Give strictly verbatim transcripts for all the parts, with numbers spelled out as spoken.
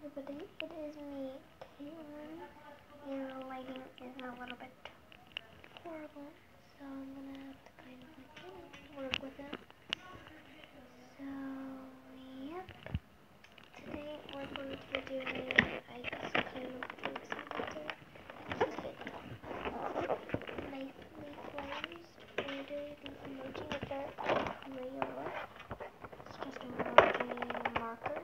everybody, it is me, Caitlin, and the lighting is a little bit horrible, so I'm gonna have to kind of like, you know, work with it. So, yep, today we're going to be doing, I guess, kind of doing something to keep it nicely closed. We're doing the emoji with the Crayola. It's just an emoji marker.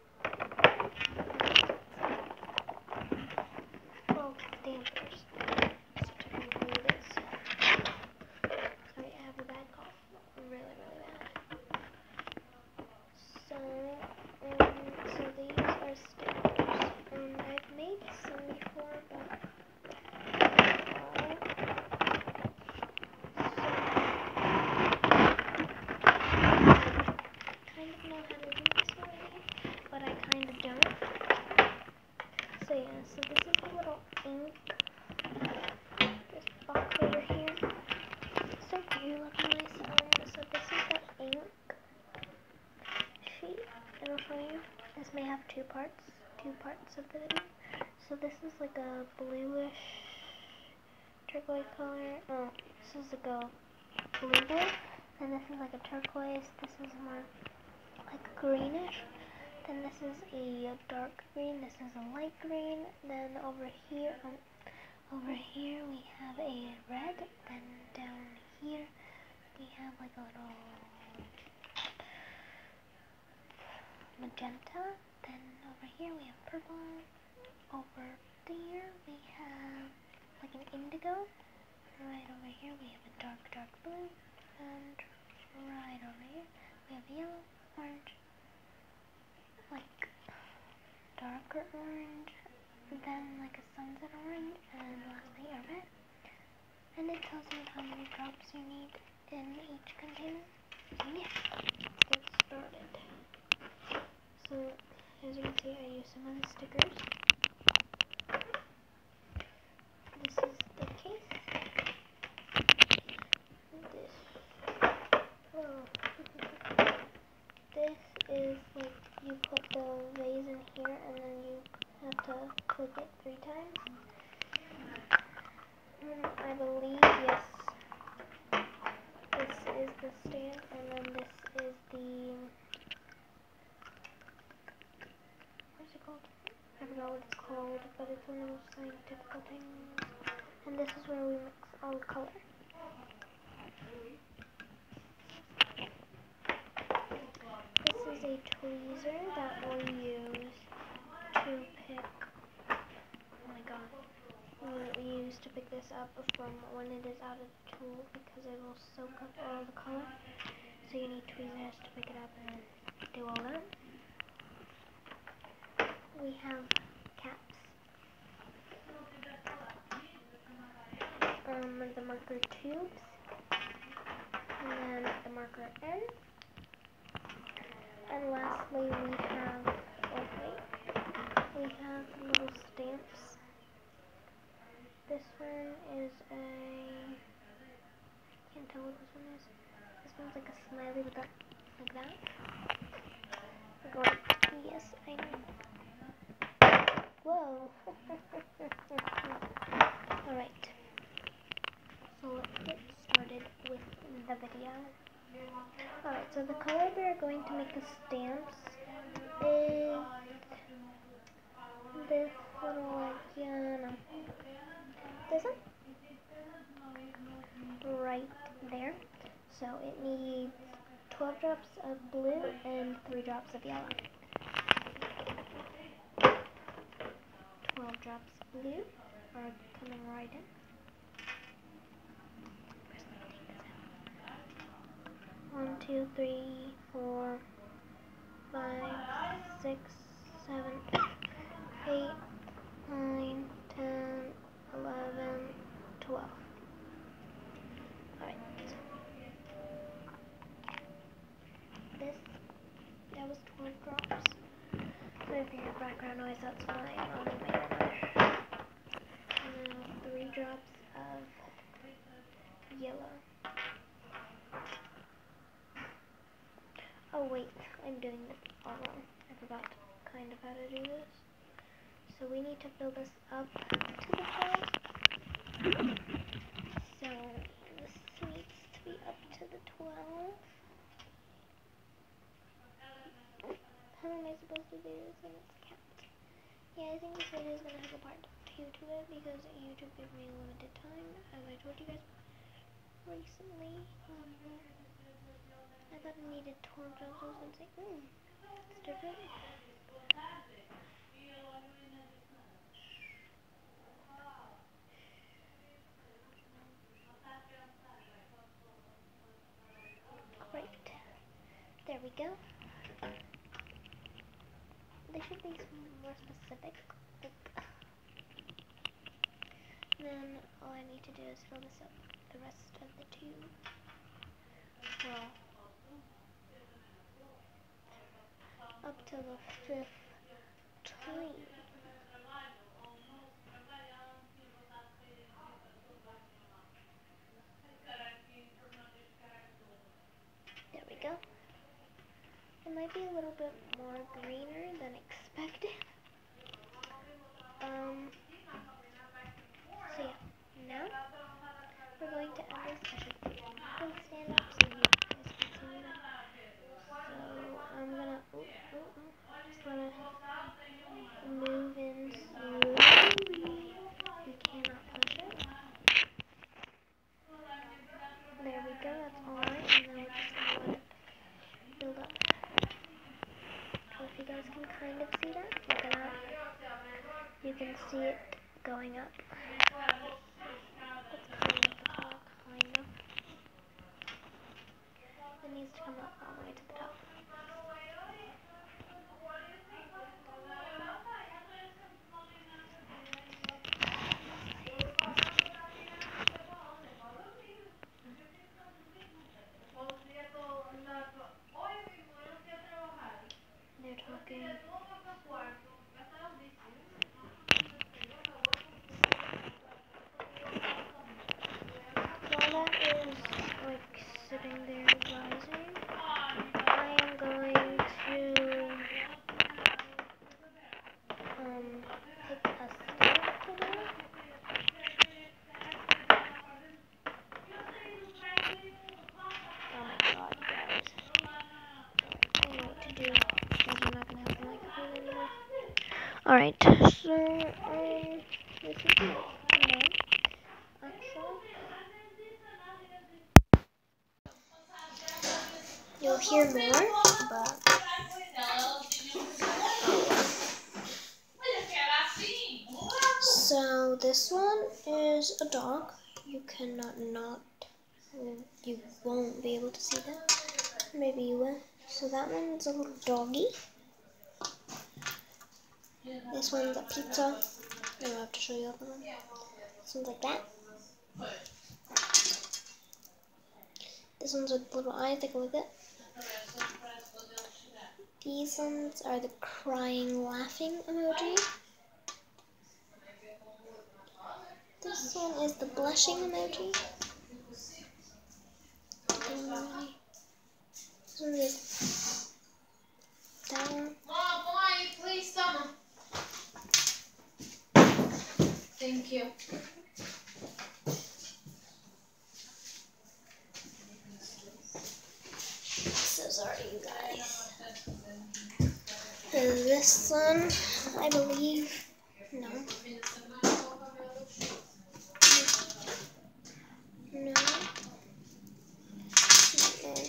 Well, dampers. So technically it is. Sorry, I have a bad cough. Really, really bad. So, um, so these are stickers. Um, I've made some before, but uh, so I kind of know how to do this already, but I kind of don't. So yeah, so this is a little ink. This box over here. So cute, look nice. Um, so this is the ink sheet. It'll show you. This may have two parts, two parts of the video. So this is like a bluish turquoise color. Oh, this is like a blue blue. Then this is like a turquoise. This is more like greenish. Then this is a dark green. This is a light green. Then over here, um, over here we have a red. Then down here we have like a little magenta. Then over here we have purple. Over there we have like an indigo. Right over here we have a dark, dark blue. And right over here we have yellow, orange, like darker orange, then like a sunset orange, and lastly a red. And it tells you how many drops you need in each container. So yeah, let's get started. So as you can see, I use some of the stickers. This is the case. This, oh, this is like you put the vase in here and then you have to click it three times. And I believe, yes, this is the stand, and then this is the, what's it called? I forgot what it's called, but it's one of those scientific things. And this is where we mix all the color. This is a tweezer that we'll use to pick, oh my god, we use to pick this up from when it is out of the tool because it will soak up all the color. So you need tweezers to pick it up and do all that. We have caps. Um, the marker tubes. And then the marker N. And lastly we have, oh wait, we have little stamps. This one is a, can't tell what this one is. This one's like a smiley with that, like that. Like, yes, I know. Whoa. Alright. So let's get started with the video. Alright, so the color we're going to make the stamps is this little, like, yeah, no. This one? Right there. So it needs twelve drops of blue and three drops of yellow. twelve drops of blue are coming right in. One, two, three, four, five, six, seven, eight, nine, ten, eleven, twelve. Alright. This, that was twelve drops. So if you hear background noise, that's why I'm on my English. Now three drops of yellow. Oh wait, I'm doing this all wrong. I forgot kind of how to do this. So we need to fill this up to the twelve. So this needs to be up to the twelve. How am I supposed to do this when it's count? Yeah, I think this video is going to have a part two to it because YouTube gave me a limited time, as I told you guys recently. Um, I thought I needed twelve jobs. I was going to say, hmm, it's different. Great. There we go. They should be more specific. Then all I need to do is fill this up the rest of the tube. Well, up to the fifth time. There we go. It might be a little bit more greener than expected. Um, so yeah, now we're going to end this. I should probably stand up so you guys can see that. So I'm gonna, oh, oh, oh, just gonna move in slowly. You cannot push it. There we go, that's alright, and then we're just gonna let it build up. So if you guys can kind of see that, look at that. You can see it going up. That's kind of the color, kind of. It needs to come up all the way to the top. They're talking. While that is like sitting there rising, I am going to um pick a stamp to do. Oh my god, guys. I know what to do. Because I'm not gonna have the microphone anymore. Alright, so um this is it. Actually, you'll hear more, but so this one is a dog. You cannot not, you won't be able to see that. Maybe you will. So that one's a little doggy. This one's a pizza. I don't have to show you the other one. This one's like that. This one's with little eyes that go like that. These ones are the crying, laughing emoji. This one is the blushing emoji. This one is that one. Mom, why please stop? Thank you. So sorry, you guys. This one, I believe, no. No. Okay.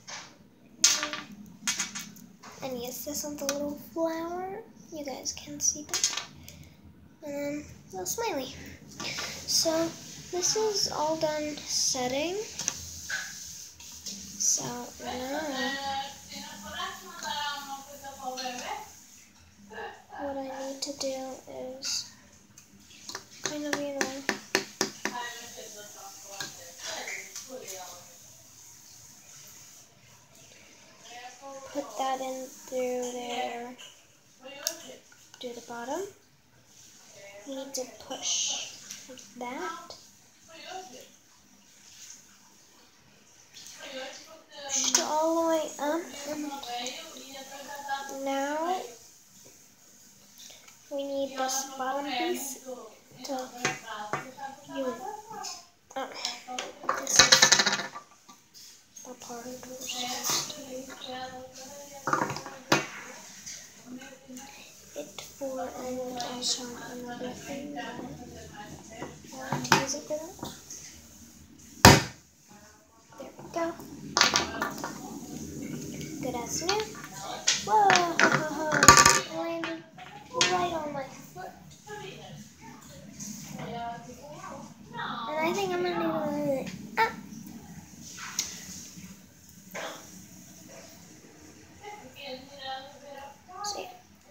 And yes, this one's a little flower. You guys can see that. And then a little smiley. So this is all done setting. So now what I need to do is kind of, you know, put that in through there to the bottom. You need to push that. Push it all the way up, and now we need this bottom piece to unite. Oh, this is the part we're supposed to use it for, and also another thing that I want to use it for that. There we go. Good as new. Whoa, ho, ho, ho. It landed right on my foot. And I think I'm gonna do it. Ah. See.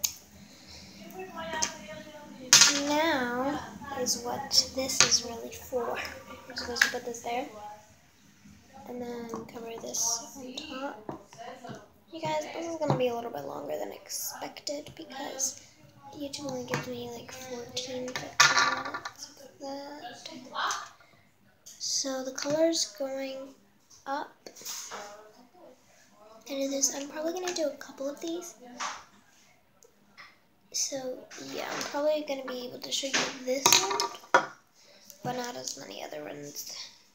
Now is what this is really for. I'm supposed to put this there. And then cover this on top. You guys, this is going to be a little bit longer than expected because YouTube only gives me like fourteen, fifteen minutes of that. So the color's going up. And this, I'm probably going to do a couple of these. So yeah, I'm probably going to be able to show you this one, but not as many other ones.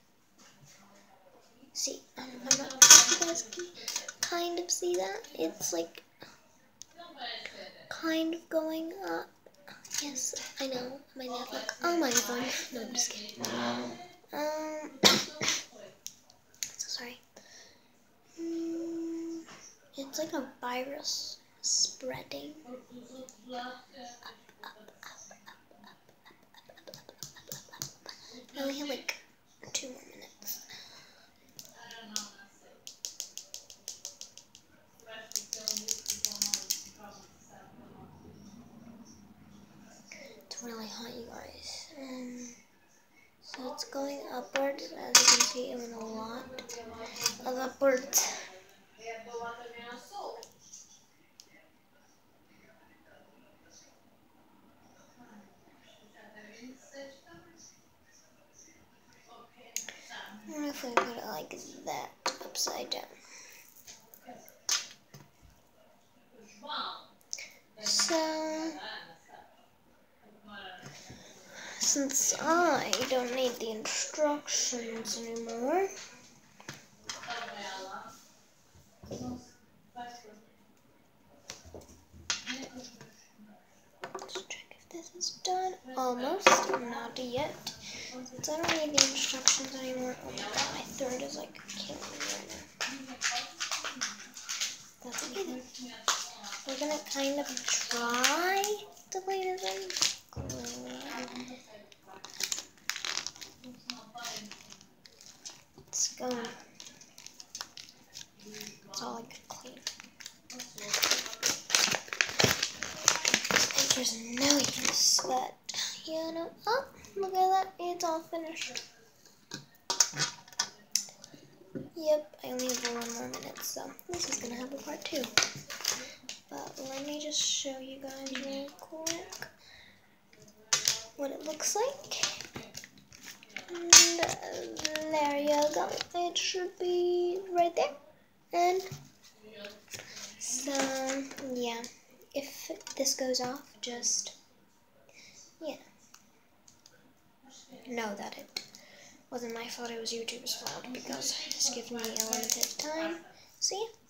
See, um, I'm not sure if you guys can kind of see that. It's like kind of going up. Yes, I know. I might have like, oh my god. No, I'm just kidding. Um, so sorry. Mm, it's like a virus spreading. Up, up, up, up, up, up, up, up, up, up, up. I only have like two more minutes. It's really hot, you guys. Um, so it's going upwards, as you can see, in a lot of upwards. I don't know if I put it like that, upside down. So, since I don't need the instructions anymore, let's check if this is done. Almost, not yet. Since I don't need the instructions anymore, oh my god, my throat is like killing me right now. That's okay then. We're gonna kind of try to lay this in. It's going. It's all like clean. There's no use, but you know. Oh, look at that! It's all finished. Yep, I only have one more minute, so this is gonna have a part two. But let me just show you guys real quick what it looks like. And uh, there you go. It should be right there. And so, yeah. If this goes off, just, yeah. Know that it wasn't my fault, it was YouTube's fault because this gives me a limited time. See?